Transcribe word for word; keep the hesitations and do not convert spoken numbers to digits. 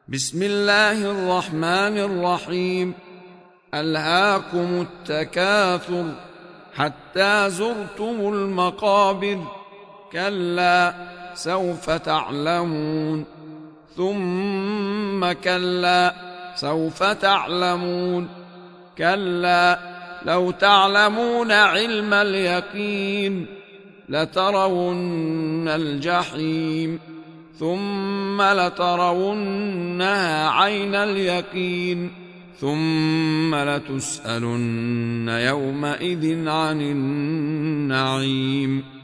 بسم الله الرحمن الرحيم. ألهاكم التكاثر حتى زرتم المقابر، كلا سوف تعلمون ثم كلا سوف تعلمون، كلا لو تعلمون علم اليقين لترون الجحيم ثم لترونها عين اليقين ثم لتسألن يومئذ عن النعيم.